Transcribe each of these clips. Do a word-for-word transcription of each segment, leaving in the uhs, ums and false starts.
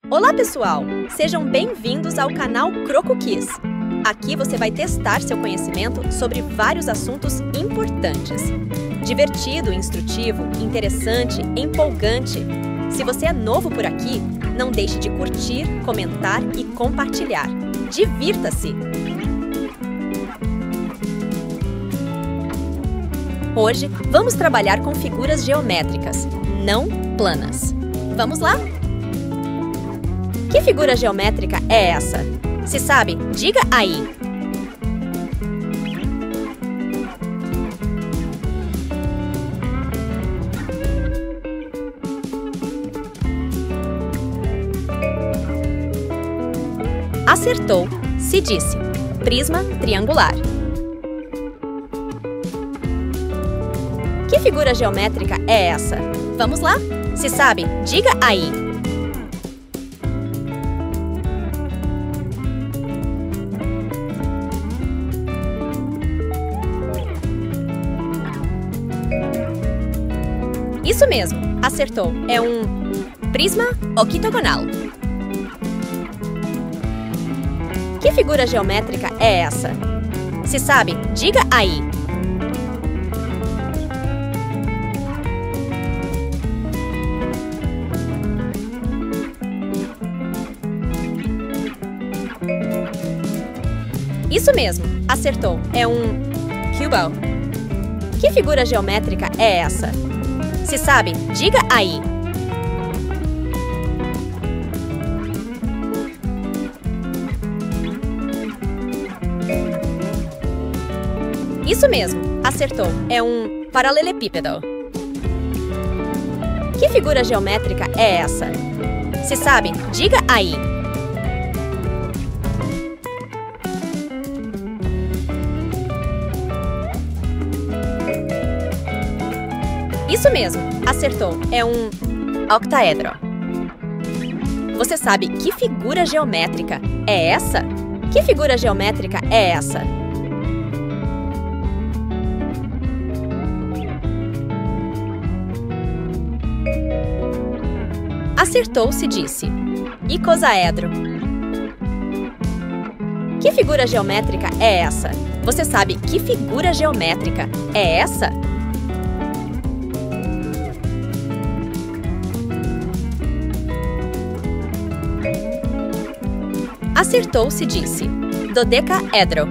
Olá, pessoal! Sejam bem-vindos ao canal CrocoKids. Aqui você vai testar seu conhecimento sobre vários assuntos importantes. Divertido, instrutivo, interessante, empolgante. Se você é novo por aqui, não deixe de curtir, comentar e compartilhar. Divirta-se! Hoje, vamos trabalhar com figuras geométricas, não planas. Vamos lá? Que figura geométrica é essa? Se sabe, diga aí! Acertou, se disse. Prisma triangular. Que figura geométrica é essa? Vamos lá? Se sabe, diga aí! Isso mesmo, acertou. É um prisma octogonal. Que figura geométrica é essa? Se sabe, diga aí! Isso mesmo, acertou. É um cubo. Que figura geométrica é essa? Se sabe, diga aí! Isso mesmo, acertou. É um paralelepípedo. Que figura geométrica é essa? Se sabe, diga aí! Isso mesmo, acertou. É um octaedro. Você sabe que figura geométrica é essa? Que figura geométrica é essa? Acertou, se disse. Icosaedro. Que figura geométrica é essa? Você sabe que figura geométrica é essa? Acertou, se disse. Dodecaedro.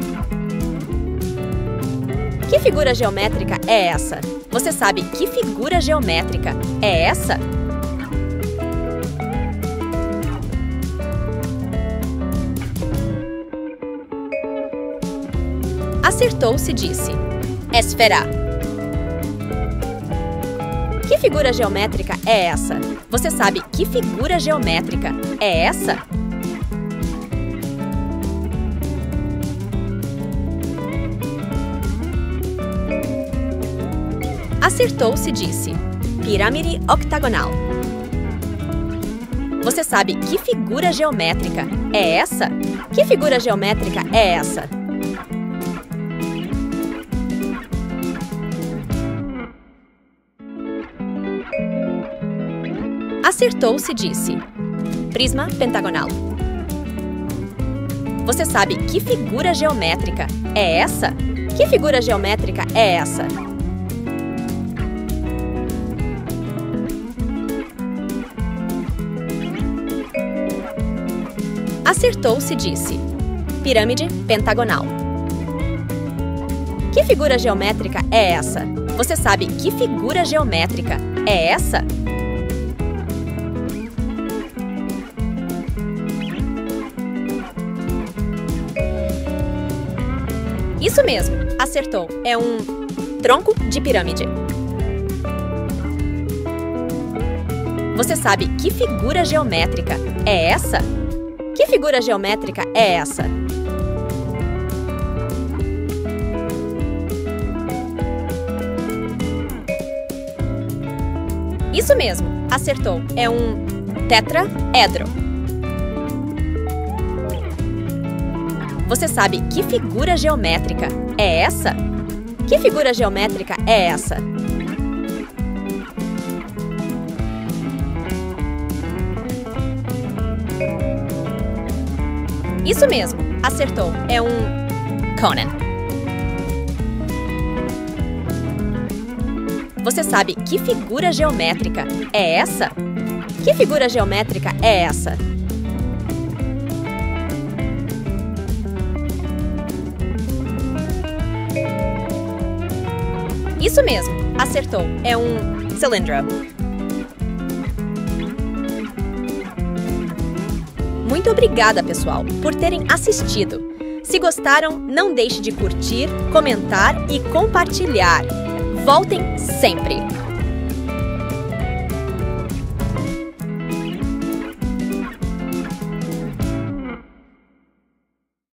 Que figura geométrica é essa? Você sabe que figura geométrica é essa? Acertou, se disse. Esfera. Que figura geométrica é essa? Você sabe que figura geométrica é essa? Acertou, se disse. Pirâmide octagonal. Você sabe que figura geométrica é essa? Que figura geométrica é essa? Acertou, se disse. Prisma pentagonal. Você sabe que figura geométrica é essa? Que figura geométrica é essa? Acertou, se disse. Pirâmide pentagonal. Que figura geométrica é essa? Você sabe que figura geométrica é essa? Isso mesmo, acertou. É um tronco de pirâmide. Você sabe que figura geométrica é essa? Que figura geométrica é essa? Isso mesmo, acertou. É um tetraedro. Você sabe que figura geométrica é essa? Que figura geométrica é essa? Isso mesmo, acertou. É um Conan. Você sabe que figura geométrica é essa? Que figura geométrica é essa? Isso mesmo, acertou. É um cilindro. Muito obrigada, pessoal, por terem assistido. Se gostaram, não deixe de curtir, comentar e compartilhar. Voltem sempre!